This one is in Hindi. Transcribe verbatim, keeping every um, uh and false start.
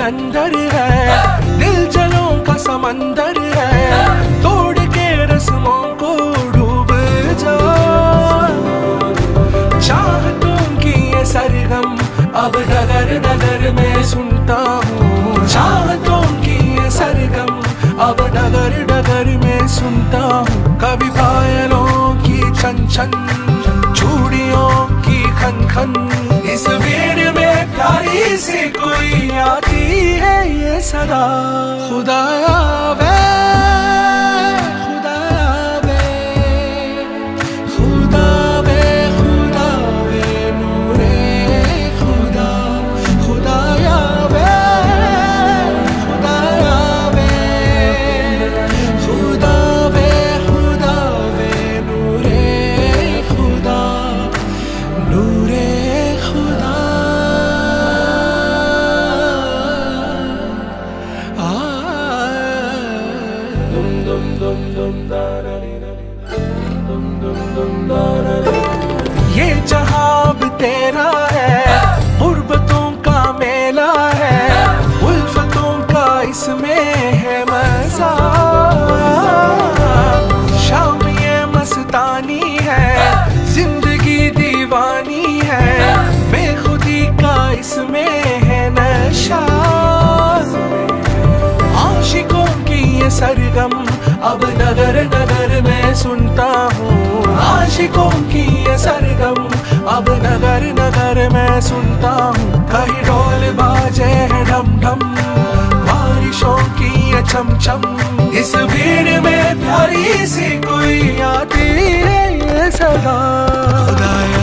अंदर है, दिल जलों का समंदर है, तोड़ के रस्मों को डूब जा। चाहतों की ये सरगम अब डगर डगर में सुनता हूँ, चाहतों की ये सरगम अब डगर डगर में सुनता हूँ। कभी पायलों की छन छन, चूड़ियों की खन खन, इस भीड़ में प्यारी सी कोई आती है ये सदा। खुदावे खुदावे खुदावे खुदावे नूरे खुदा, खुदायावे खुदायावे खुदावे खुदावे नूरे खुदा, नूरे खुदा। ये जहां भी तेरा है, गुर्बतों का मेला है, उल्फतों का इसमें है मजा। शाम ये मस्तानी है, जिंदगी दीवानी है, बेखुदी का इसमें है नशा। आशिकों की ये सरगम अब नगर नगर में सुनता हूँ, आशिकों की ये सरगम अब नगर नगर में सुनता हूँ। कहीं ढोल बाजे है ढम ढम, बारिशों की ये छम छम, इस भीड़ में प्यारी सी कोई आती है ये सदा। खुदाया